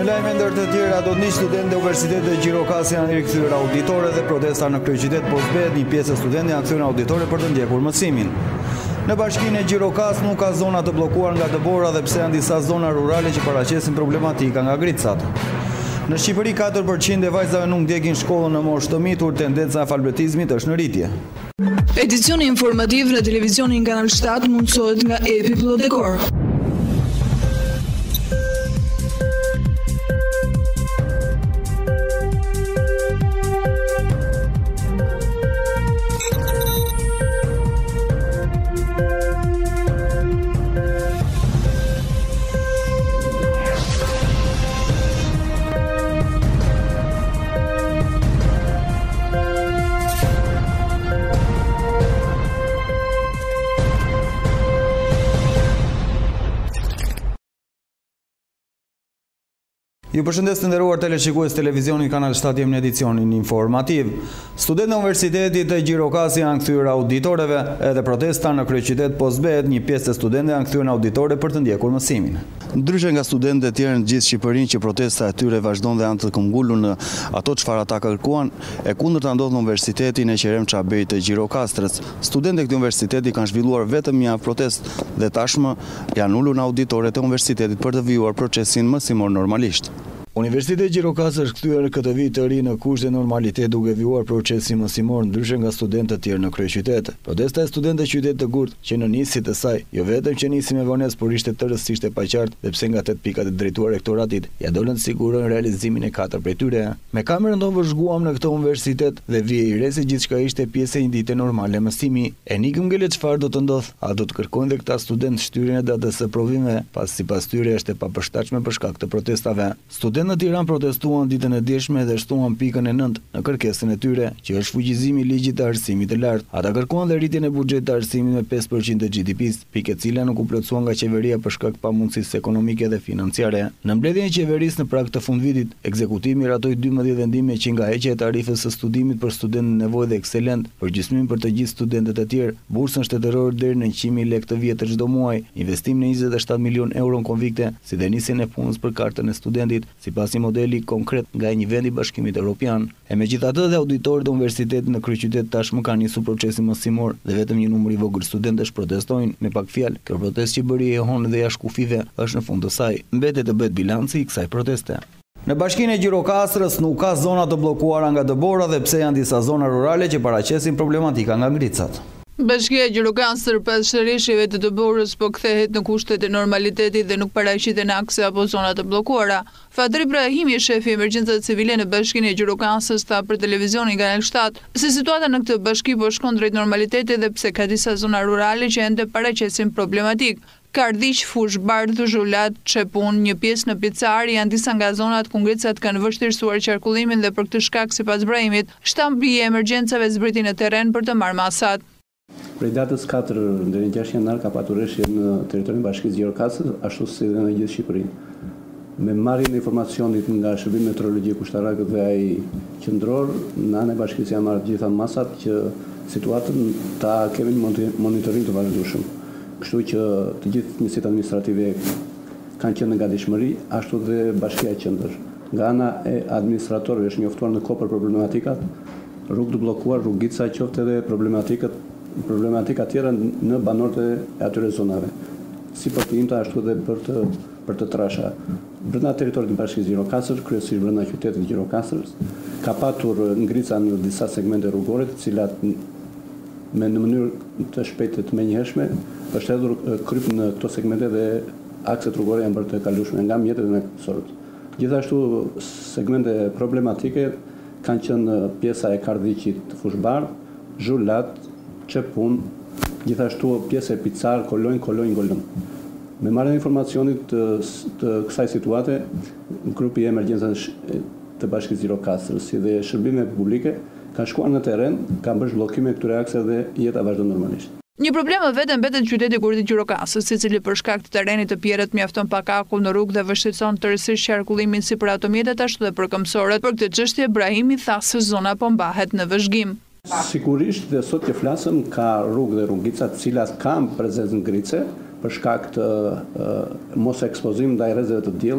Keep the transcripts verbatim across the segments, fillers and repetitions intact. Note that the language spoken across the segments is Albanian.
lajme ndër të tjera, do të një studentë e Universitetit të Gjirokasë janë rikthyer auditore dhe protesta në kryeqytet po zbehet një pjesë e studentëve janë kthyer auditore për të ndjekur mësimin. Në bashkinë e Gjirokasë nuk ka zona të bllokuar nga dëbora dhe pse janë disa zona rurale që paraqesin problematika nga gricat. Në Shqipëri katër përqind e vajzave nuk ndjekin shkollën në moshë të mitur, tendenca e alfabetizmit është në rritje. Edicioni informativ në televizionin Kanal shtat mundësohet nga Epi Plodekor. Ju përshëndes të nderuar teleshikues televizioni Kanal shtat, jemi në edicionin informativ. Studentë e Universitetit të Gjirokasë janë kthyer auditoreve, edhe protesta në kryeqytet po zbehet, një pjesë e studentëve janë kthyer auditore për të ndjekur mësimin. Ndryshe nga studentët e tjerë në gjithë Shqipërinë që protesta e tyre vazhdon dhe janë të këmbgulur në ato çfarë ata kërkuan, e kundërta ndodh në Universitetin e Qerem Çabej të Gjirokastrës. Studentët e këtij universiteti kanë zhvilluar vetëm një protestë dhe tashmë janë ulur në auditoret e universitetit për të vijuar procesin mësimor normalisht. Universiteti i Gjirokasë është kthyer këtë vit të ri në kushte normalitet duke vijuar procesi mësimor ndryshe nga studentët e tjerë në kryeqytet. Protesta e studentëve të qytetit të Gurt që në nisje të saj jo vetëm që nisi me vonesë, por ishte tërësisht e paqartë dhe pse nga tetë pikat e drejtuar rektoratit ja dolën të sigurojnë realizimin e katër prej tyre. Me kamerën tonë vëzhguam në këtë universitet dhe vije i re se gjithçka ishte pjesë e një dite normale mësimi. E nikëm ngele çfarë do të ndodh, a do të kërkojnë dhe këta studentë shtyrjen e datës së provimeve, pas sipas tyre është e papërshtatshme për shkak të protestave. Në Tiranë protestuan ditën e djeshme dhe shtuan pikën e nëntë në kërkesën e tyre, që është fuqizimi i ligjit të arsimit të lartë. Ata kërkuan dhe rritjen e buxhetit të arsimit me pesë përqind të G D P-s, pikë e cila nuk u plotësua nga qeveria për shkak të pamundësisë ekonomike dhe financiare. Në mbledhjen e qeverisë në prag të fundvitit, ekzekutivi miratoi dymbëdhjetë vendime që nga heqja e tarifës së studimit për studentë nevojë dhe ekselent, përgjysmë për të gjithë studentët e tjerë, bursën shtetërore deri në njëqind mijë lekë të vjetër çdo muaj, investim në njëzet e shtatë milion euro në konvikte, si dhe nisjen e punës për kartën e studentit, sipas një modeli konkret nga një vend i Bashkimit Evropian. E megjithatë dhe auditorët e universitetit në kryeqytet tashmë kanë nisur procesin mësimor dhe vetëm një numër i vogël studentësh protestojnë. Me pak fjalë, kjo protestë që bëri e honë dhe jashtë kufive është në fund të saj. Mbetet të bëhet bilanci i kësaj proteste. Në bashkinë e Gjirokastrës nuk ka zona të bllokuara nga dëbora dhe pse janë disa zona rurale që paraqesin problematika nga ngricat. Bashkia e Gjirokasër pas shërishjeve të dëborës po kthehet në kushtet e normalitetit dhe nuk paraqiten akse apo zona të bllokuara. Fadri Ibrahimi, shefi i emergjencës civile në bashkinë e Gjirokasës, tha për televizionin Kanal shtat se situata në këtë bashki po shkon drejt normalitetit dhe pse ka disa zona rurale që ende paraqesin problematik. Kardhiq, Fush Bardh, Zhulat, Çepun, një pjesë në Picar janë disa nga zonat ku ngricat kanë vështirësuar qarkullimin dhe për këtë shkak, sipas Ibrahimit, shtambi i emergjencave zbriti në terren për të marrë masat. Prej datës katër deri në gjashtë janar ka patur rreshje në territorin e Bashkisë Gjirokasës, ashtu si dhe në gjithë Shqipërinë. Me marrjen e informacionit nga Shërbimi Meteorologjik Ushtarak dhe ai qendror, në anën e Bashkisë janë marrë gjitha masat që situatën ta kemi në monitoring të vazhdueshëm. Kështu që të gjithë njësitë administrative kanë qenë në gatishmëri, ashtu dhe Bashkia e Qendër. Nga ana e administratorëve është njoftuar në kohë për problematikat, rrugë të bllokuar, rrugica qoftë edhe problematikat problematika tjera në banorët e atyre zonave, si për të imta ashtu dhe për të, për të trasha. Brenda teritorit të Bashkisë Gjirokasër, kryesisht brenda qytetit të Gjirokastrës, ka patur ngrica në disa segmente rrugore, të cilat me në mënyrë të shpejtë të menjëhershme është hedhur kryp në këto segmente dhe akset rrugore janë bërë të kalueshme nga mjetet dhe nga kësorët. Gjithashtu segmente problematike kanë qenë pjesa e Kardhiqit, Fush Bardh, Zhulat, Çepun, gjithashtu pjesë e Picar, Kolonj, Kolonj, Golëm. Me marrjen e informacionit të, të kësaj situate, grupi i emergjencës të Bashkisë Gjirokasës si dhe shërbimet publike kanë shkuar në terren, kanë bërë bllokime këtyre akse dhe jeta vazhdon normalisht. Një problem vetëm mbetet qyteti Kurthi i Gjirokasës, i cili për shkak të terrenit të pjerrët mjafton pak akull në rrugë dhe vështirëson tërësisht qarkullimin si për automjetet ashtu dhe për këmbësorët. Për këtë çështje Ibrahimi tha se zona po mbahet në vëzhgim. Sigurisht dhe sot që flasëm ka rrugë dhe rrugica të cilat kanë prezencë ngrice për shkak të uh, mos ekspozimit ndaj rrezeve të diellit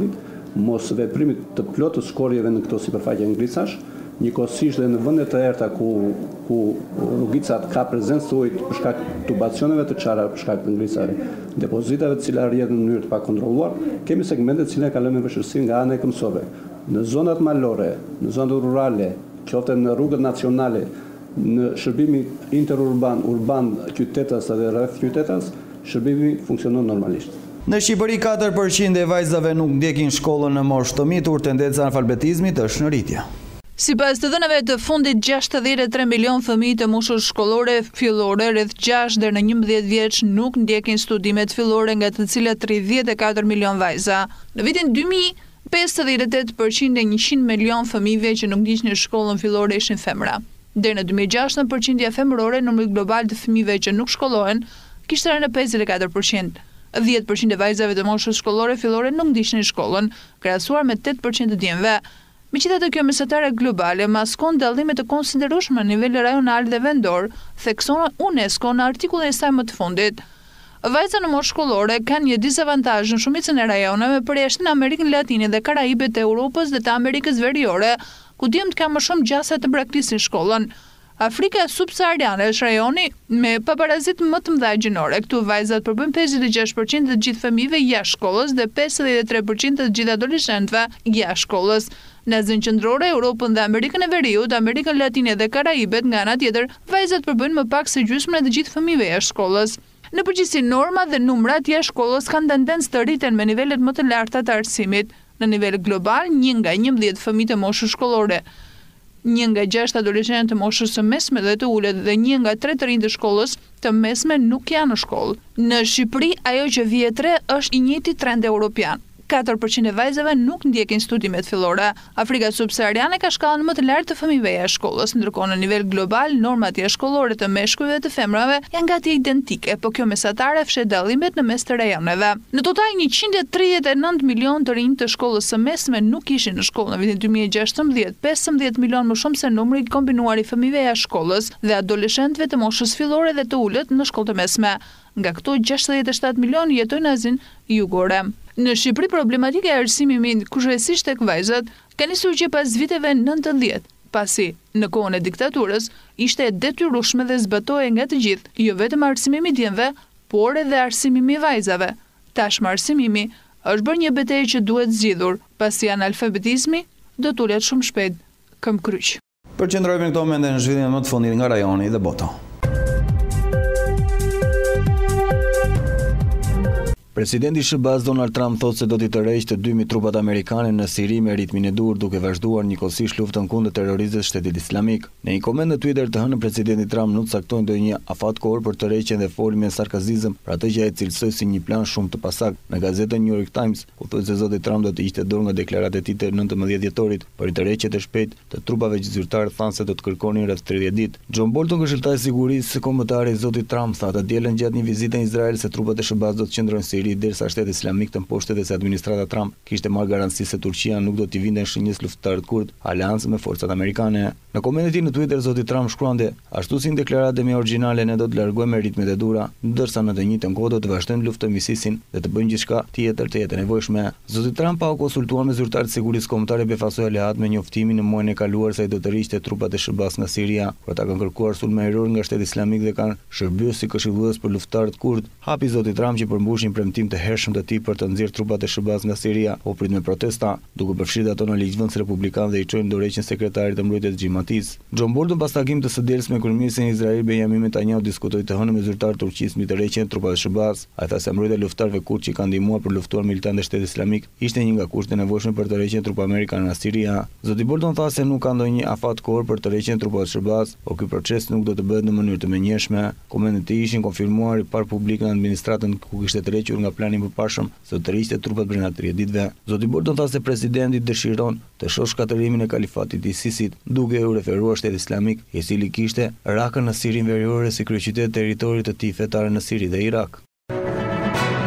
mos veprimit të plotë të shkorjeve në këto sipërfaqe ngricash, njëkohësisht dhe në vende të errta ku ku rrugicat ka prezencë të ujit për shkak të tubacioneve të çara për shkak të ngrisave, depozitave të cilat rrjedhin në mënyrë të pakontrolluar, kemi segmente të cilat kalojnë me vështirësi nga ana e këmbësove. Në zonat malore, në zonat rurale, qoftë në rrugët nacionale, në shërbimi interurban, urban, qytetas dhe rreth qytetas, shërbimi funksionon normalisht. Në Shqipëri katër përqind e vajzave nuk ndjekin shkollën në moshë të mitur, tendenca e analfabetizmit është në rritje. Sipas të dhënave të fundit, gjashtëdhjetë e tre milion fëmijë të moshës shkollore fillore rreth gjashtë deri në njëmbëdhjetë vjeç nuk ndjekin studimet fillore, nga të cilat tridhjetë e katër milion vajza. Në vitin dy mijë, pesëdhjetë e tetë përqind e njëqind milion fëmijëve që nuk ndiqnin shkollën fillore ishin femra. Deri në dy mijë e gjashtë, përqindja femërore në numrin global të fëmijëve që nuk shkollohen kishte rënë në pesëdhjetë e katër përqind. dhjetë përqind e vajzave të moshës shkollore fillore nuk ndiqnin shkollën, krahasuar me tetë përqind të djemve. Megjithatë, kjo mesatare globale maskon dallime të konsiderueshme në nivel rajonal dhe vendor, thekson UNESCO në artikullin e saj më të fundit. Vajzat në moshë shkollore kanë një dizavantazh në shumicën e rajoneve përjashtë në Amerikën Latine dhe Karajibet e Europës dhe të Amerikës Veriore, ku djemtë kanë më shumë gjasa të braktisin shkollën. Afrika subsahariane është rajoni me paparazit më të mëdha gjinore. Këtu vajzat përbëjnë pesëdhjetë e gjashtë përqind të gjithë fëmijëve jashtë shkollës dhe pesëdhjetë e tre përqind të gjithë adoleshentëve jashtë shkollës. Në Azinë Qendrore, Europën dhe Amerikën e Veriut, Amerikën Latine dhe Karajibet, nga ana tjetër, vajzat përbëjnë më pak se gjysmën e të gjithë fëmijëve jashtë shkollës. Në përgjithësi, normat dhe numrat jashtë shkollës kanë tendencë të rriten me nivelet më të larta të arsimit. Në nivel global, një nga njëmbëdhjetë fëmijë të moshës shkollore, një nga gjashtë adoleshentë të moshës së mesme dhe të ulët dhe një nga tre të rinj të shkollës të mesme nuk janë në shkollë. Në Shqipëri, ajo që vije tre është i njëjti trend europian. katër përqind e vajzave nuk ndjekin studimet fillore. Afrika subsahariane ka shkallën më të lartë të fëmijëve jashtë shkollës, ndërkohë në nivel global normat jashtëshkollore të meshkujve dhe të femrave janë gati identike, por kjo mesatare fshet dallimet në mes të rajoneve. Në total njëqind e tridhjetë e nëntë milion të rinj të shkollës së mesme nuk ishin në shkollë në vitin dy mijë e gjashtëmbëdhjetë, pesëmbëdhjetë milion më shumë se numri kombinuar i fëmijëve jashtë shkollës dhe adoleshentëve të moshës fillore dhe të ulët në shkollë të mesme. Nga këto gjashtëdhjetë e shtatë milion jetojnë në Azinë Jugore. Në Shqipëri, problematika e arsimit kushërisht tek vajzat ka nisur që pas viteve nëntëdhjetë, pasi në kohën e diktaturës ishte e detyrueshme dhe zbatohej nga të gjithë, jo vetëm arsimimi i djemve, por edhe arsimimi i vajzave. Tashmë arsimimi është bërë një betejë që duhet zgjidhur, pasi analfabetizmi do të ulet shumë shpejt këmbë kryq. Përqendrohemi në këto momente në zhvillimin më të fundit nga rajoni dhe bota. Presidenti i S B A-s Donald Trump thotë se do t'i tërheqë të dy mijë trupat amerikane në Siri me ritmin e dur, duke vazhduar njëkohësisht luftën kundër terroristëve të Shtetit Islamik. Në një koment në Twitter të hënë, presidenti Trump nuk caktoi ndonjë afat kohor për tërheqjen dhe foli me sarkazizëm për atë që ai cilësoi si një plan shumë të pasakt. Në gazetën New York Times, ku thotë se zoti Trump do të hiqte dorë nga deklaratat e tij të nëntëmbëdhjetë dhjetorit për tërheqje të shpejtë të trupave zyrtar, thanë se do të kërkonin rreth tridhjetë ditë. John Bolton, këshilltari i sigurisë kombëtare i zotit Trump, tha atë dielën gjatë një vizite në Izrael se trupat e S B A-s do të qëndrojnë në Siri derisa Shteti Islamik të mposhte dhe se administrata Trump kishte marrë garanci se Turqia nuk do t'i vinte në shenjës luftëtarët kurd, aleancë me forcat amerikane. Në komentin e tij në Twitter, zoti Trump shkruante: "Ashtu si në deklaratë më origjinale, ne do të largohemi ritmet e dura, ndërsa në të njëjtën kohë do të vazhdojmë luftën mbi ISIS-in dhe të bëjmë gjithçka tjetër të jetë nevojshme." Zoti Trump pa u konsultuar me zyrtarët e sigurisë kombëtare befasoi aleat me njoftimin në muajin e kaluar se ai do të rriqte trupat e S B A-s nga Siria, por ata kanë kërkuar sulm ajror nga Shteti Islamik dhe kanë shërbyer si këshillues për luftëtarët kurd. Hapi zoti Trump që përmbushin premtim të hershëm të tij për të nxjerrë trupat e S B A-s nga Siria, po prit me protesta, duke përfshirë ato në ligjvënës republikan dhe i çojnë dorëheqjen sekretarit të mbrojtjes Xhimatis. John Bolton, pas takimit të së dielës me kryeministrin e Izraelit Benjamin Netanyahu, diskutoi të hënë me zyrtarët e Turqisë mbi tërheqjen e trupave të S B A-s. Ai tha se mbrojtja e luftëtarëve kurd që kanë ndihmuar për luftuar militantët e Shtetit Islamik ishte një nga kushtet e nevojshme për tërheqjen e trupave amerikane nga Siria. Zoti Bolton tha se nuk ka ndonjë afat kohor për tërheqjen e trupave të S B A-s, por ky proces nuk do të bëhet në mënyrë të menjëhershme. Komentet e tij ishin konfirmuar i parë publik në administratën ku kishte tërhequr nga plani i përparshëm se të tërhiqte trupat brenda tridhjetë ditëve. Zoti Bolton tha se presidenti dëshiron të shohë shkatërimin e kalifatit të ISIS-it, duke u referuar Shtetit Islamik, i cili kishte Rakën në Sirinë Veriore si kryeqytet territorit të tij fetare në Siri dhe Irak.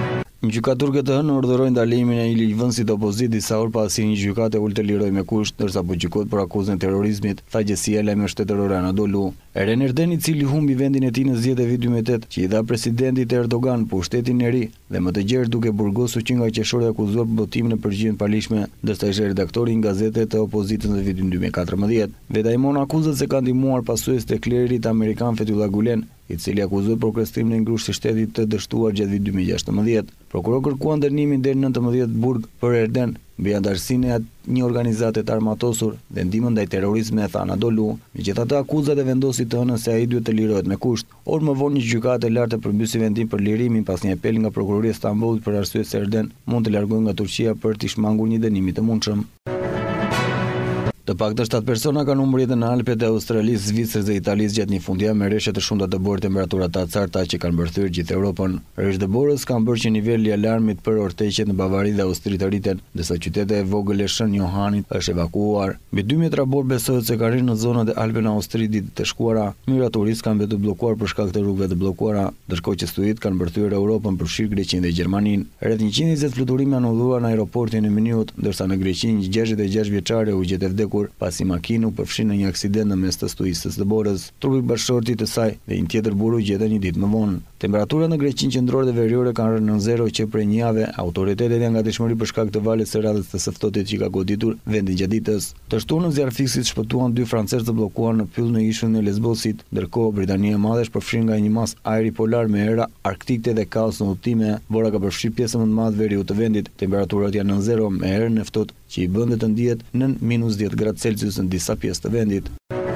Gjykaturë të hënë urdhërojnë ndalimin e një ligjvënësit opozit disa orë pasi një gjykate ul të liroj me kusht, ndërsa po gjykohet për akuzën e terrorizmit, tha gjësia e lajmeve shtetërore Anadolu. Eren Erden, i cili humbi vendin e tij në zgjedhjet e vitit dy mijë e tetë, që i dha presidentit Erdogan pushtetin e ri dhe më të gjerë duke burgosur që nga qeshori akuzuar për botimin e përgjigjen palishme, ndërsa ishte redaktori i një gazete të opozitës në vitin dy mijë e katërmbëdhjetë. Vedajmon akuzat se ka ndihmuar pasues të klerit amerikan Fethullah Gulen, i cili akuzohet për orkestrimin e ngrushtë të shtetit të dështuar gjatë vitit dy mijë e gjashtëmbëdhjetë. Prokuror kërkuan dënimin deri në nëntëmbëdhjetë burg për Erden mbi antarësinë e një organizate të armatosur dhe ndihmën ndaj terrorizmit, tha Anadolu. Megjithatë, akuzat e vendosi të hënën se ai duhet të lirohet me kusht. Orë më vonë një gjykatë e lartë përmbysi vendim për lirimin pas një apeli nga prokuroria e Stambollit për arsye se Erden mund të largohet nga Turqia për të shmangur një dënim të mundshëm. Të paktën shtatë persona kanë humbur jetën në Alpet e Australisë, Zvicrës dhe Italisë gjatë një fundjavë me rreshtje të shumta të bërë temperatura të acarta që kanë bërthyer gjithë Europën. Rreshtjet e borës kanë bërë që niveli i alarmit për orteqjet në Bavari dhe Austri të rriten, ndërsa qyteti e vogël e Shën Johanit është evakuuar. Mbi dy mijë trabor besohet se kanë rrinë në zonat e Alpeve në Austri ditët e shkuara. Mijëra turistë kanë mbetur bllokuar për shkak të rrugëve të bllokuara, ndërkohë që studitë kanë bërthyer Europën përfshirë Greqinë dhe Gjermaninë. Rreth njëqind e njëzet fluturime janë udhëruar në aeroportin e Miniut, ndërsa në Greqi një gjashtëdhjetë e gjashtë vjeçare u gjet e vdekur pasi makina u përfshi në një aksident në mes të stuistës të borës. Trupi bashkëshorti të saj dhe një tjetër burr u gjetën një ditë më vonë. Temperaturat në Greqinë qendrore dhe veriore kanë rënë në zero që prej një jave. Autoritetet janë gatishmëri për shkak të valet së radhës të së ftohtit që ka goditur vendin gjatë ditës. Të shtunë në zjarr fiksit shpëtuan dy francezë të bllokuar në pyll në ishullin e Lesbosit, ndërkohë Britania e Madhe është përfshirë nga një mas ajri polar me era arktike dhe kaos në udhëtime. Bora ka përfshirë pjesën më të madhe veriut të vendit. Temperaturat janë në zero me erën e ftohtë që i bën të ndihet në minus dhjetë gradë Celsius në disa pjesë të vendit.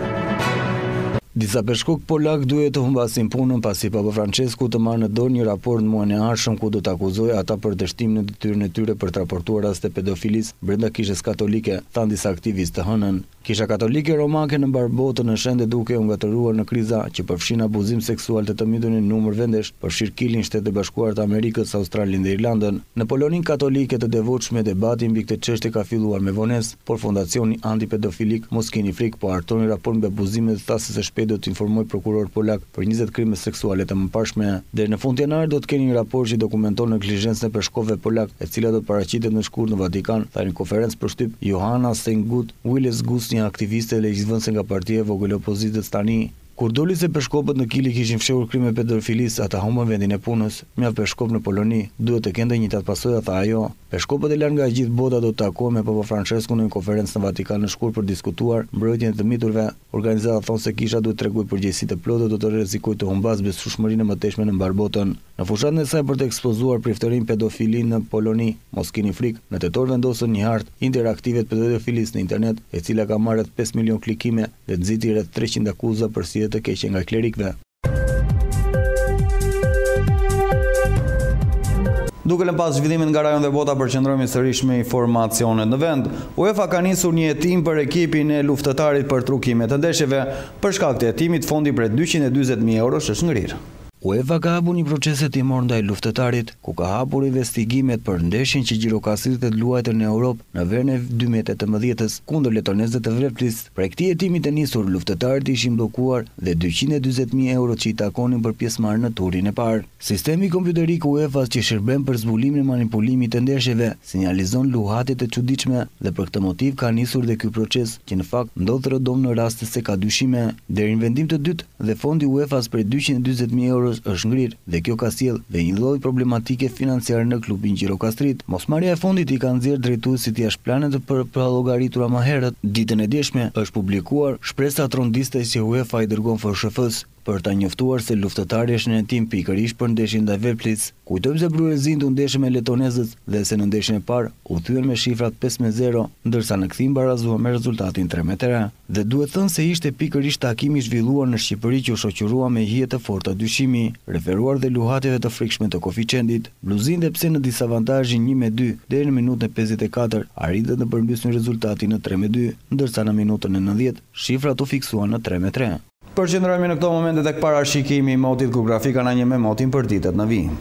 Disa peshkuk polak duhet të humbasin punën pasi Papa Francesku të marrë në dorë një raport në muajin e ardhshëm ku do të akuzojë ata për dështimin e detyrën e tyre për të raportuar raste pedofilis brenda kishës katolike, thanë disa aktivistë të hënën. Kisha katolike romake në mbar botën është ende duke u ngatëruar në kriza që përfshin abuzim seksual të të mitur në numër vendesh, përfshirë Kilin, Shtetet e Bashkuara të Amerikës, Australinë dhe Irlandën. Në Poloninë katolike të devotshme debati mbi këtë çështje ka filluar me vonesë, por fondacioni antipedofilik Mos keni frikë po harton një raport mbi abuzimet dhe thasë se shpejt do të informojë prokuror polak për njëzet krime seksuale të mëparshme. Deri në fund të janarit do të keni një raport që dokumenton neglizhencën e peshkovëve polak, e cila do të paraqitet në shkurt në Vatikan, tha në konferencë për shtyp Johanna Steingut Willis Gus, një aktiviste e legjizvënëse nga partia e vogël e opozitës tani. Kur doli se peshkopët në Kili kishin fshehur krime pedofilis, ata humbën vendin e punës. Mjaft peshkop në Poloni duhet të kenë një tat pasojë, tha ajo. Peshkopët e lartë nga gjithë bota do të takohen me Papa Francesku në një konferencë në Vatikan në shkurt për diskutuar mbrojtjen e të miturve. Organizata thonë se kisha duhet tregoj përgjegjësi të plotë, do të rrezikojë të humbas besueshmërinë e mëtejshme në mbar botën. Në fushatën e saj për të ekspozuar priftërinë pedofilin në Poloni, Mos keni frikë, në tetor vendosën një hartë interaktive të pedofilis në internet, e cila ka marrë rreth pesë milion klikime dhe nxiti rreth treqind akuza për si të keqe nga klerikëve. Duke lënë pas zhvillimin nga rajon dhe bota, përqendrohemi sërish me informacionet në vend. UEFA ka nisur një hetim për ekipin e luftëtarit për trukimet të ndeshjeve. Për shkak të hetimit, fondi prej dyqind e dyzet mijë eurosh është ngrirë. UEFA ka hapur një proces hetimor ndaj luftëtarit, ku ka hapur investigimet për ndeshjen që gjirokastritët luajtën në Europë në verën e dy mijë e tetëmbëdhjetës kundër letonezëve të Vreplis. Prej këtij hetimi të nisur, luftëtarët ishin bllokuar dhe dyqind e dyzet mijë euro që i takonin për pjesëmarrje në turin e parë. Sistemi kompjuterik i UEFA që shërben për zbulimin e manipulimit të ndeshjeve sinjalizon luhatje të çuditshme dhe për këtë motiv ka nisur dhe ky proces, që në fakt ndodh rrëdom në raste se ka dyshime. Deri në vendim të dytë dhe fondi UEFA-s për dyqind e dyzet mijë euro është ngrirë dhe kjo ka sjellë dhe një lloj problematike financiare në klubin Gjirokastrit. Mosmarrja e fondit i ka nxjerrë drejtuesit jashtë planet për pra llogaritura më herët. Ditën e djeshme është publikuar shpresa trondiste që UEFA i dërgon F S F-s për ta njoftuar se luftëtari është në hetim pikërisht për ndeshjen ndaj Vreplis. Kujtojmë se Brurezin u ndeshën me letonezët dhe se në ndeshjen e parë u thyen me shifrat pesë me zero, ndërsa në kthim barazuan me rezultatin tre me tre. Dhe duhet thënë se ishte pikërisht takimi i zhvilluar në Shqipëri që u shoqërua me hije të forta dyshimi, referuar dhe luhatjeve të frikshme të koeficientit. Bluzin dhe pse në disavantazhin një me dy deri në minutën e pesëdhjetë e katër arritën të përmbysnin rezultatin në tre me dy, ndërsa në minutën e nëntëdhjetë shifrat u fiksuan në tre me tre. Përqendrohemi në këto momente tek parashikimi i motit ku grafika na një me motin për ditët në vijim.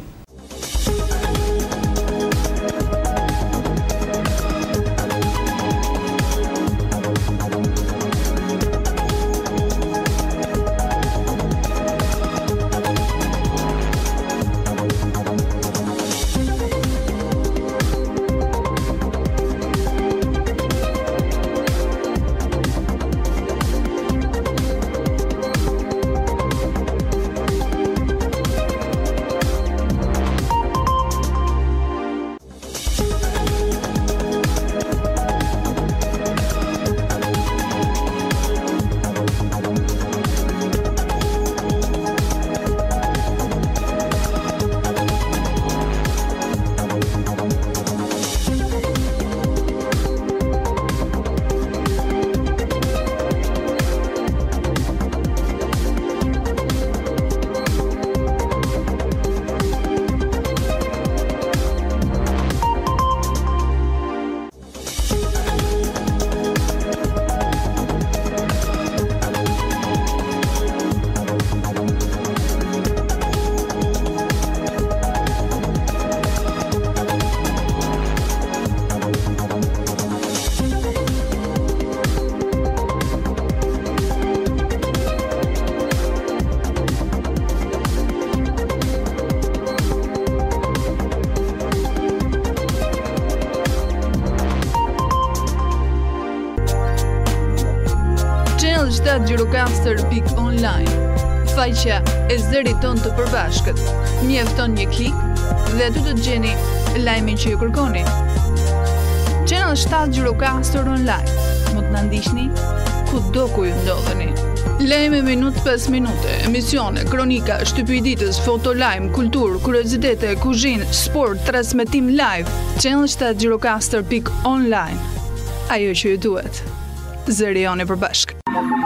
Channel shtat Gjirokastër pikë online. Faqja e zërit tonë të përbashkët. Mjafton një klik dhe aty do të gjeni lajmin që ju kërkoni. Channel shtat Gjirokastër online. Mund të na ndiqni kudo ku ju ndodheni. Lajme minutë pas minute, emisione, kronika, shtypi i ditës, foto lajm, kulturë, kuriozitete, kuzhinë, sport, transmetim live. Channel shtat Gjirokastër pikë online. Ajo që ju duhet. Zëri joni përbashkët.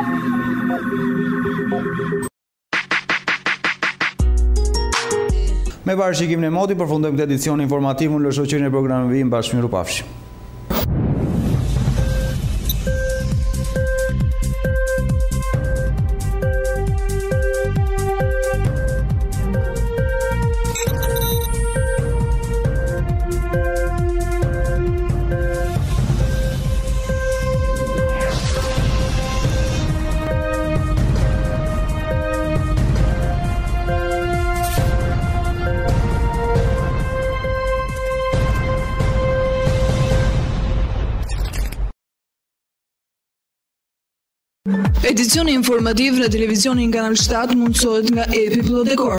Me parashikimin e modit përfundojmë këtë edicion informativ në shoqërinë e programit Vim bashkë mirupafshim. Edicioni informativ në televizionin Kanal shtat mundësohet nga Epi Plot Dekor.